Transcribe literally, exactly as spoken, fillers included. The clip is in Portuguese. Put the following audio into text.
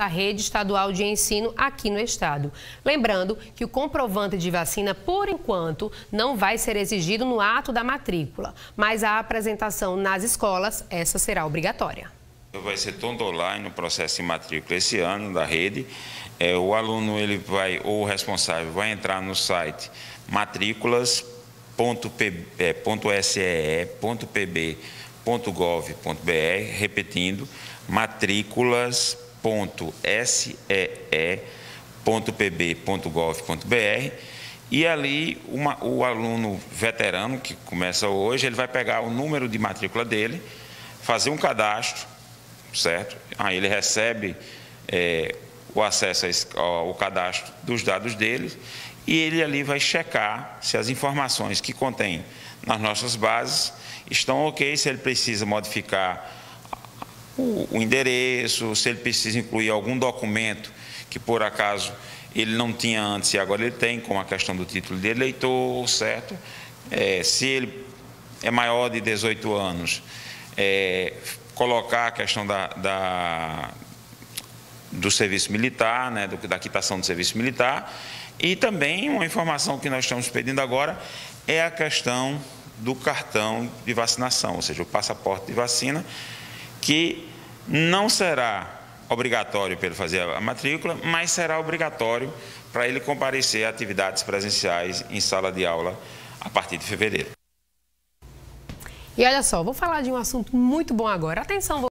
da rede estadual de ensino aqui no estado. Lembrando que o comprovante de vacina, por enquanto, não vai ser exigido no ato da matrícula, mas a apresentação nas escolas, essa será obrigatória. Vai ser todo online no processo de matrícula esse ano da rede. É, o aluno, ele vai, ou o responsável, vai entrar no site matrículas ponto s e e ponto p b ponto gov ponto b r, repetindo, matrículas ponto s e e ponto p b ponto gov ponto b r, e ali uma, o aluno veterano que começa hoje, ele vai pegar o número de matrícula dele, fazer um cadastro, certo? Aí ele recebe é, o acesso ao cadastro dos dados dele e ele ali vai checar se as informações que contém nas nossas bases estão ok, se ele precisa modificar o, o endereço, se ele precisa incluir algum documento que por acaso ele não tinha antes e agora ele tem, como a questão do título de eleitor, certo? É, se ele é maior de dezoito anos, é, colocar a questão da, da, do serviço militar, né, do, da quitação do serviço militar, e também uma informação que nós estamos pedindo agora é a questão do cartão de vacinação, ou seja, o passaporte de vacina, que não será obrigatório para ele fazer a matrícula, mas será obrigatório para ele comparecer a atividades presenciais em sala de aula a partir de fevereiro. E olha só, vou falar de um assunto muito bom agora. Atenção,